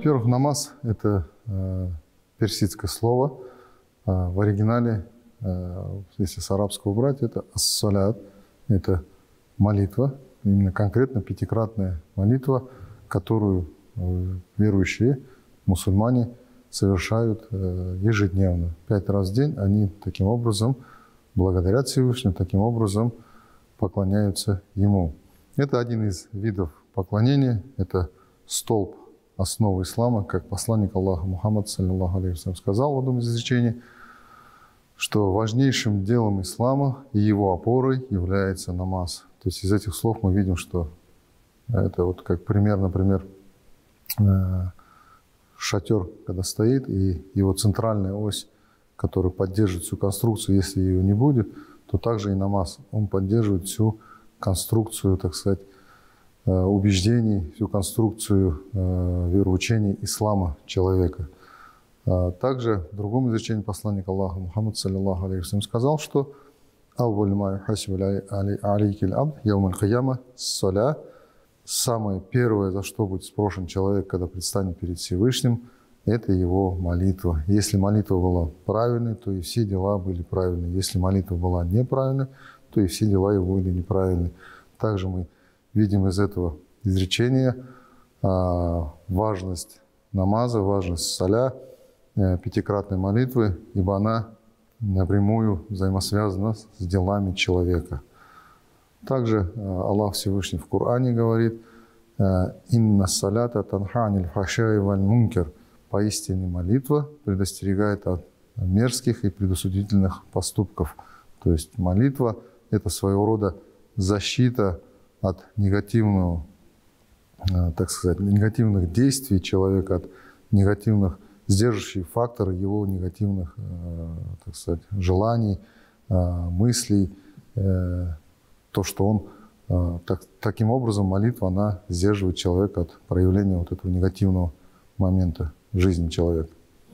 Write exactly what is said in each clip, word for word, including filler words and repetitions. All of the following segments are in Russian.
Во-первых, намаз – это э, персидское слово. Э, в оригинале, э, если с арабского брать, это ас-салят, это молитва, именно конкретно пятикратная молитва, которую э, верующие мусульмане совершают э, ежедневно. Пять раз в день они таким образом благодарят Всевышнему, таким образом поклоняются Ему. Это один из видов поклонения, это столб основы ислама, как посланник Аллаха Мухаммад, саллиллаху алейхи вассалям, сказал в одном из изречений, что важнейшим делом ислама и его опорой является намаз. То есть из этих слов мы видим, что это вот как пример, например, шатер, когда стоит, и его центральная ось, которая поддерживает всю конструкцию, если ее не будет, то также и намаз, он поддерживает всю конструкцию, так сказать, убеждений, всю конструкцию вероучений ислама человека. Также в другом изречении посланник Аллаха Мухаммад, саллиллаху алейхи вассалям, сказал, что самое первое, за что будет спрошен человек, когда предстанет перед Всевышним, это его молитва. Если молитва была правильной, то и все дела были правильны. Если молитва была неправильной, то и все дела его были неправильны. Также мы видим из этого изречения а, важность намаза, важность саля, э, пятикратной молитвы, ибо она напрямую взаимосвязана с делами человека. Также э, Аллах Всевышний в Коране говорит: «Инна салята танха аниль фахшаи валь мункар». Поистине молитва предостерегает от мерзких и предосудительных поступков. То есть молитва – это своего рода защита от негативного, так сказать, негативных действий человека, от негативных, сдерживающих факторов его негативных, так сказать, желаний, мыслей. То, что он, так, таким образом молитва, она сдерживает человека от проявления вот этого негативного момента в жизни человека.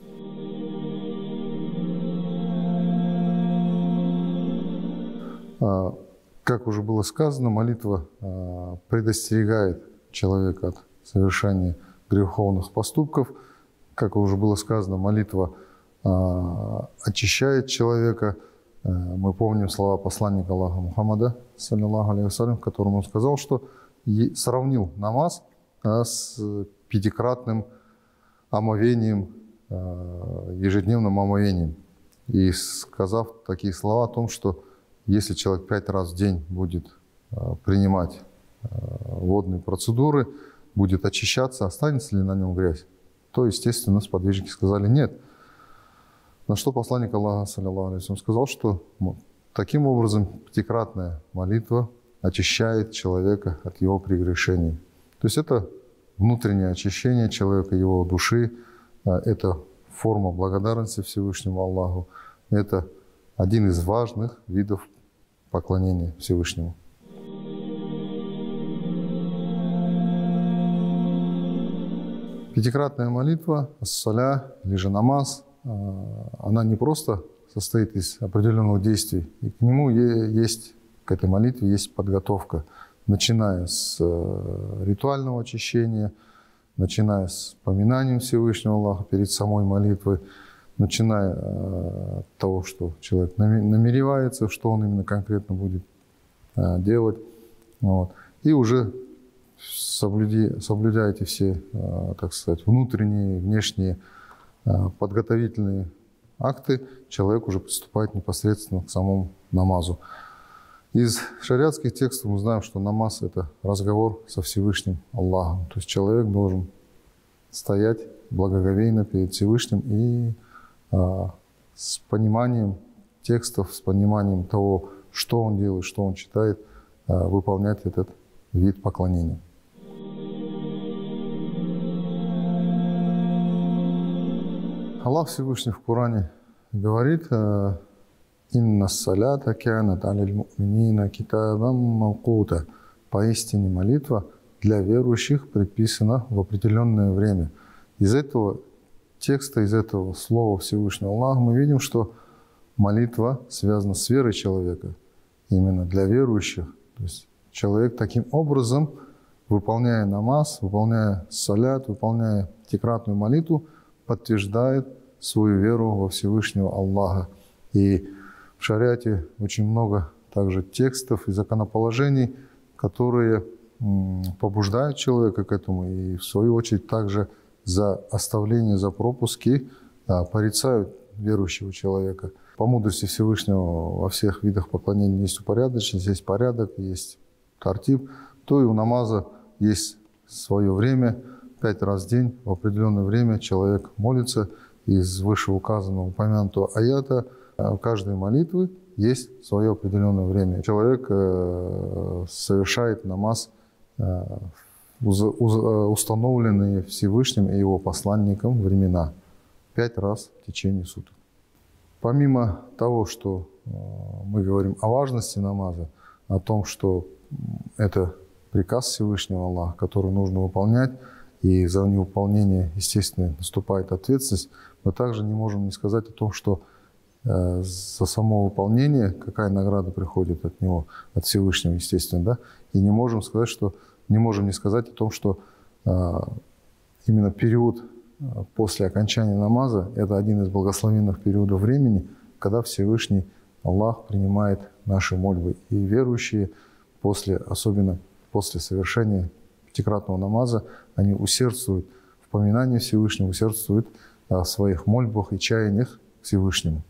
Как уже было сказано, молитва предостерегает человека от совершения греховных поступков. Как уже было сказано, молитва очищает человека. Мы помним слова посланника Аллаха Мухаммада, саллиллаху алейхи вассалям, в котором он сказал, что сравнил намаз с пятикратным омовением, ежедневным омовением. И сказав такие слова о том, что если человек пять раз в день будет принимать водные процедуры, будет очищаться, останется ли на нем грязь, то, естественно, сподвижники сказали нет. На что посланник Аллаха, саллиллаху алейхи вассалям, сказал, что таким образом пятикратная молитва очищает человека от его прегрешений. То есть это внутреннее очищение человека, его души, это форма благодарности Всевышнему Аллаху, это один из важных видов поклонения Всевышнему. Пятикратная молитва, ас-саля, или же намаз, она не просто состоит из определенных действий, и к нему есть, к этой молитве есть подготовка, начиная с ритуального очищения, начиная с поминанием Всевышнего Аллаха перед самой молитвой, начиная от того, что человек намеревается, что он именно конкретно будет делать, вот. И уже соблюдя, соблюдя эти все, так сказать, внутренние, внешние подготовительные акты, человек уже приступает непосредственно к самому намазу. Из шариатских текстов мы знаем, что намаз – это разговор со Всевышним Аллахом. То есть человек должен стоять благоговейно перед Всевышним и а, с пониманием текстов, с пониманием того, что он делает, что он читает, а, выполнять этот вид поклонения. Аллах Всевышний в Коране говорит: «Инна салята кянат алиль му'минина китабам мавкута». Поистине молитва для верующих предписана в определенное время. Из этого текста, из этого слова Всевышнего Аллаха мы видим, что молитва связана с верой человека, именно для верующих. То есть человек таким образом выполняя намаз, выполняя салят, выполняя пятикратную молитву, подтверждает свою веру во Всевышнего Аллаха. И в шариате очень много также текстов и законоположений, которые побуждают человека к этому, и в свою очередь также за оставление, за пропуски да, порицают верующего человека. По мудрости Всевышнего во всех видах поклонения есть упорядоченность, есть порядок, есть тартиб, то и у намаза есть свое время. Пять раз в день в определенное время человек молится из вышеуказанного упомянутого аята. У каждой молитвы есть свое определенное время. Человек совершает намаз установленные Всевышним и его посланником времена. Пять раз в течение суток. Помимо того, что мы говорим о важности намаза, о том, что это приказ Всевышнего Аллаха, который нужно выполнять, и за невыполнение, естественно, наступает ответственность, мы также не можем не сказать о том, что э, за само выполнение, какая награда приходит от него, от Всевышнего, естественно, да, и не можем сказать, что, не можем не сказать о том, что э, именно период после окончания намаза – это один из благословенных периодов времени, когда Всевышний Аллах принимает наши мольбы. И верующие, после, особенно после совершения пятикратного намаза, они усердствуют в поминании Всевышнего, усердствуют в своих мольбах и чаяниях к Всевышнему.